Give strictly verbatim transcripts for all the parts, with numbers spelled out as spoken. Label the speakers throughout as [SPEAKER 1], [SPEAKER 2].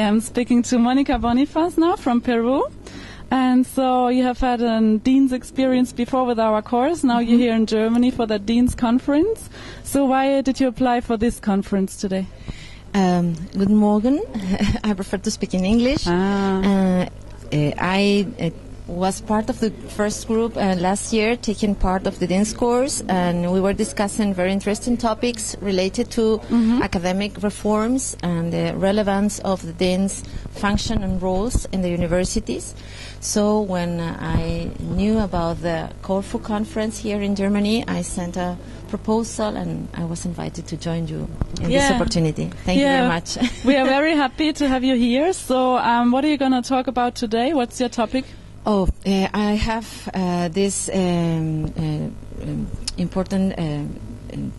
[SPEAKER 1] I'm speaking to Monica Bonifaz now from Peru. And so you have had a Dean's experience before with our course. Now mm-hmm. you're here in Germany for the Dean's conference. So why did you apply for this conference today?
[SPEAKER 2] Um, good morning. I prefer to speak in English.
[SPEAKER 1] Ah.
[SPEAKER 2] Uh, uh, I uh, was part of the first group uh, last year, taking part of the Dean's course, and we were discussing very interesting topics related to mm-hmm. academic reforms and the relevance of the Dean's function and roles in the universities. So when uh, I knew about the Corfu conference here in Germany, I sent a proposal and I was invited to join you in
[SPEAKER 1] yeah.
[SPEAKER 2] this opportunity. Thank
[SPEAKER 1] yeah.
[SPEAKER 2] you very much.
[SPEAKER 1] We are very happy to have you here. So um, what are you going to talk about today? What's your topic?
[SPEAKER 2] Oh, uh, I have uh, this um, uh, um, important uh, um,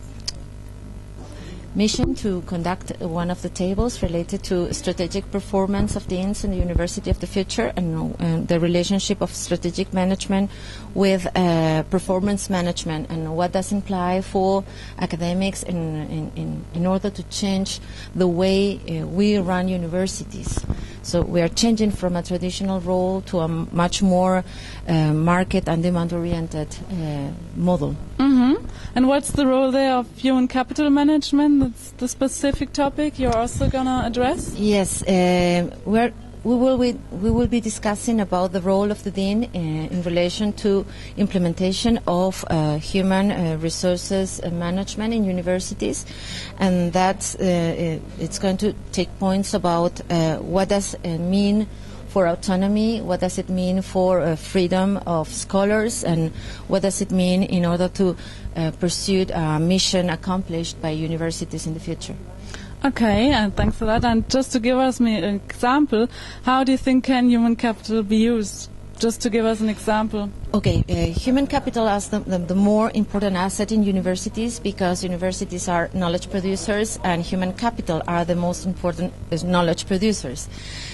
[SPEAKER 2] mission to conduct one of the tables related to strategic performance of deans in the University of the Future and uh, the relationship of strategic management with uh, performance management and what does imply for academics in, in, in, in order to change the way uh, we run universities. So we are changing from a traditional role to a m- much more uh, market and demand-oriented uh, model.
[SPEAKER 1] Mm-hmm. And what's the role there of human capital management? That's the specific topic you're also going to address?
[SPEAKER 2] Yes, uh, we're We will, be, we will be discussing about the role of the Dean uh, in relation to implementation of uh, human uh, resources uh, management in universities, and that uh, it's going to take points about uh, what does it mean for autonomy, what does it mean for uh, freedom of scholars, and what does it mean in order to uh, pursue a mission accomplished by universities in the future.
[SPEAKER 1] Okay, and thanks for that. And just to give us me an example, how do you think can human capital be used? Just to give us an example.
[SPEAKER 2] Okay, uh, human capital is the, the, the more important asset in universities because universities are knowledge producers and human capital are the most important uh, knowledge producers.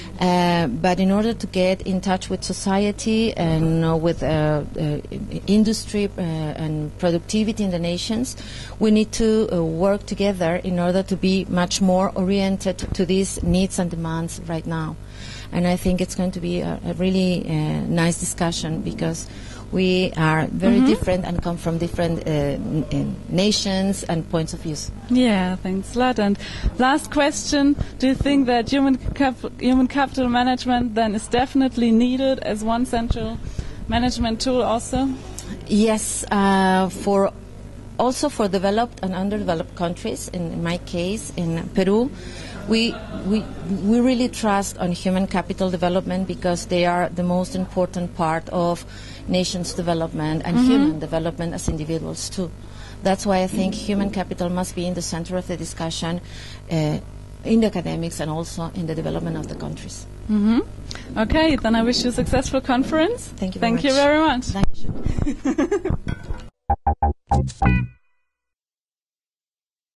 [SPEAKER 2] Uh, but in order to get in touch with society and uh, with uh, uh, industry uh, and productivity in the nations, we need to uh, work together in order to be much more oriented to these needs and demands right now. And I think it's going to be a, a really uh, nice discussion because we are very mm-hmm. different and come from different uh, n- n- nations and points of view.
[SPEAKER 1] Yeah, thanks a lot. And last question, do you think that human, cap- human capital management then is definitely needed as one central management tool also?
[SPEAKER 2] Yes, uh, for also for developed and underdeveloped countries, in, in my case, in Peru, We, we we really trust on human capital development because they are the most important part of nations' development and mm-hmm. human development as individuals too. That's why I think human capital must be in the center of the discussion uh, in the academics and also in the development of the countries.
[SPEAKER 1] Mm-hmm. Okay, then I wish you a successful conference.
[SPEAKER 2] Thank you very
[SPEAKER 1] Thank
[SPEAKER 2] much.
[SPEAKER 1] you very much.
[SPEAKER 2] Thank you.